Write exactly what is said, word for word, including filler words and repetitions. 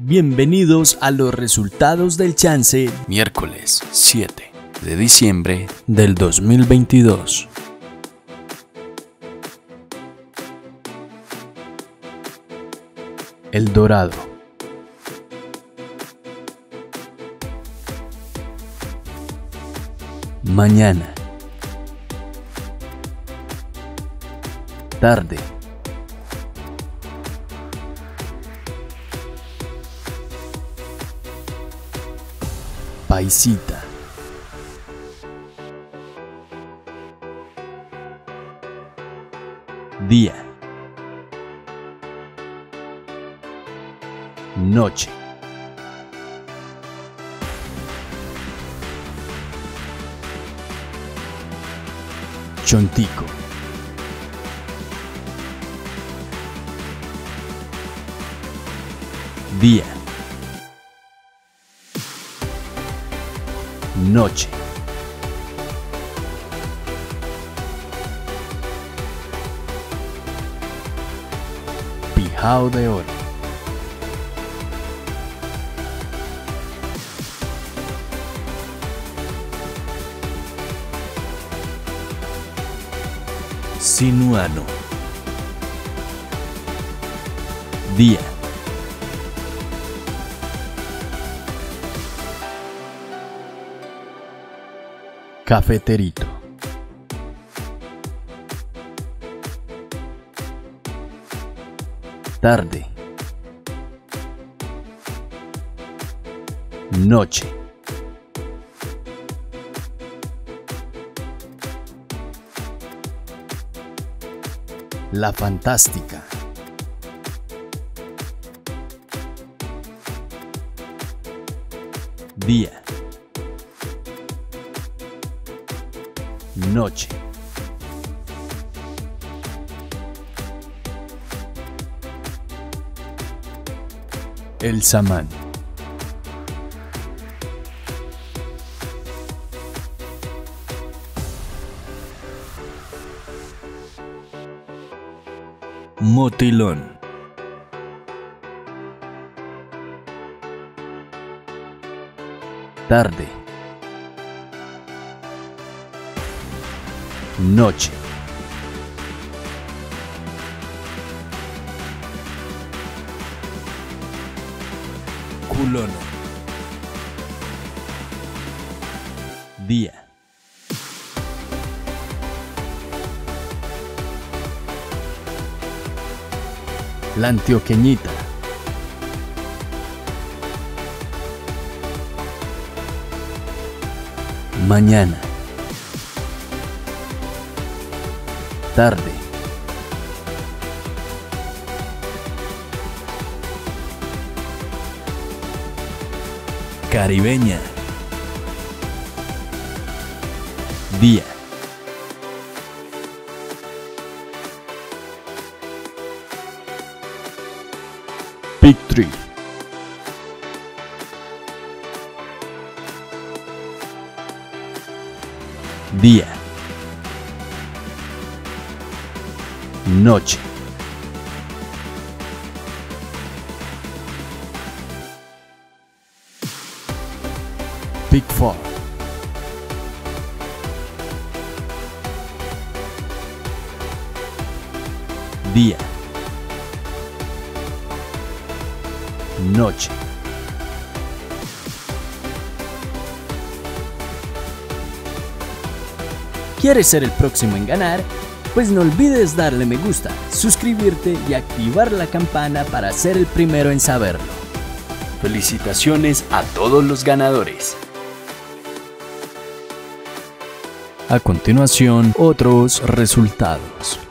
Bienvenidos a los resultados del Chance, miércoles siete de diciembre del dos mil veintidós. El Dorado. Mañana. Tarde. Paisita. Día. Noche. Chontico. Día. Noche. Pijao de oro. Sinuano. Día. Cafeterito. Tarde. Noche. La Fantástica. Día. Noche. El Samán. Motilón. Tarde. Noche. Culono. Día. La Antioqueñita. Mañana. Tarde. Caribeña. Día. Big Tree. Día. Noche. Big Four. Día. Noche. ¿Quieres ser el próximo en ganar? Pues no olvides darle me gusta, suscribirte y activar la campana para ser el primero en saberlo. Felicitaciones a todos los ganadores. A continuación, otros resultados.